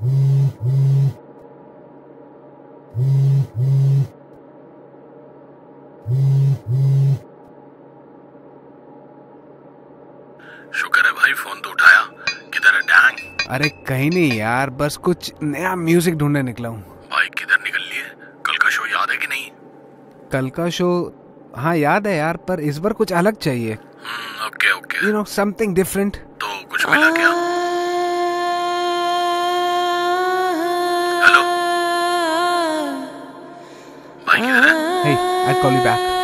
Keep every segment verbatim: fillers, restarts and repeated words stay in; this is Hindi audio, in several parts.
शुक्र है भाई, फोन तो उठाया। किधर है डैंग? अरे कहीं नहीं यार, बस कुछ नया म्यूजिक ढूंढने निकला हूँ। भाई किधर निकल लिए? कल का शो याद है कि नहीं? कल का शो हाँ याद है यार, पर इस बार कुछ अलग चाहिए। Okay okay, you know something different. तो कुछ मिला क्या? हेलो भाई, किधर है? Hey, I'll call you back.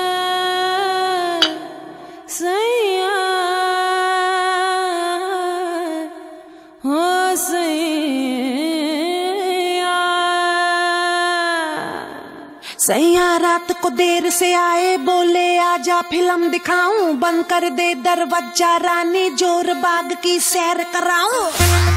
सैया रात को देर से आए, बोले आजा फिल्म दिखाऊं, बंद कर दे दरवाजा रानी, जोर बाग की सैर कराऊं।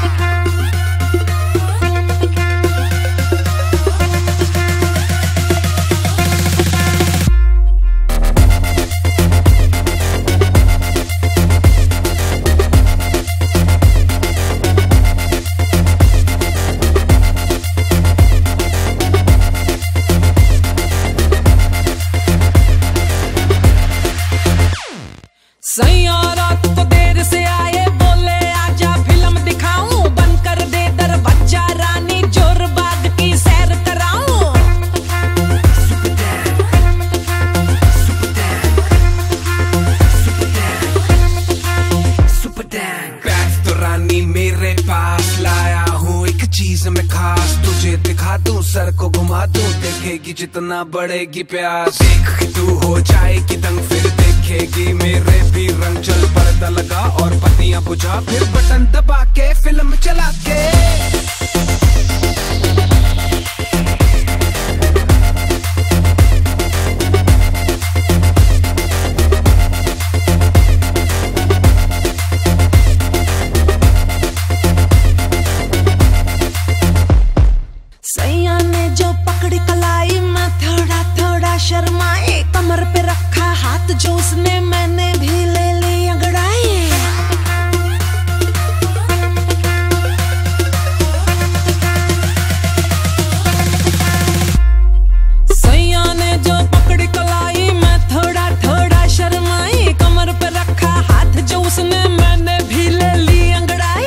सैया रात को देर से आए, बोले आजा फिल्म दिखाऊं, बंद कर दे दरवाजा रानी, जोर बाग की सैर कराऊं। बैठ तो रानी मेरे पास, लाया हूँ एक चीज में खास, तुझे दिखा दूं, सर को घुमा दूं, देखेगी जितना बढ़ेगी प्यास, देख के तू हो जाएगी दंग, फिर देखेगी मेरे भी रंग, चल पर्दा लगा और पत्तियां बुझा, फिर बटन दबा के फिल्म चला के। सैया ने जो पकड़ी कलाई, मैं थोड़ा थोड़ा शर्माए, कमर पे रखा हाथ जो उसने, मैंने भी ले ली अंगड़ाई। सैया ने जो पकड़ी कलाई, मैं थोड़ा थोड़ा शर्माई, कमर पे रखा हाथ जो उसने, मैंने भी ले ली अंगड़ाई।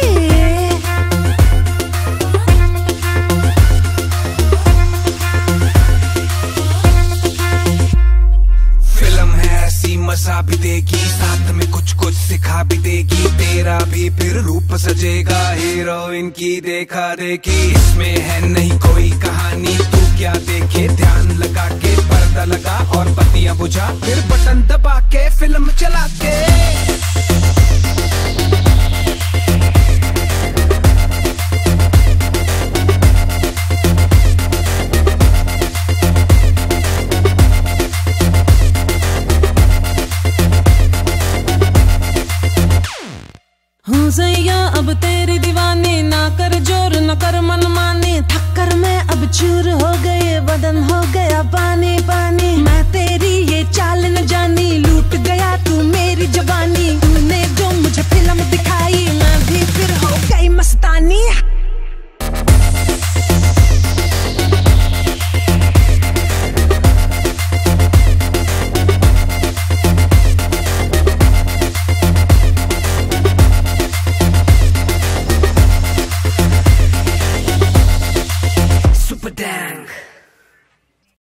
मजा भी देगी, साथ में कुछ कुछ सिखा भी देगी, तेरा भी फिर रूप सजेगा, हीरोइन की देखा देखी, इसमें है नहीं कोई कहानी, तू क्या देखे, ध्यान लगा के पर्दा लगा और बत्तियां बुझा, फिर बटन दबा के फिल्म चला के।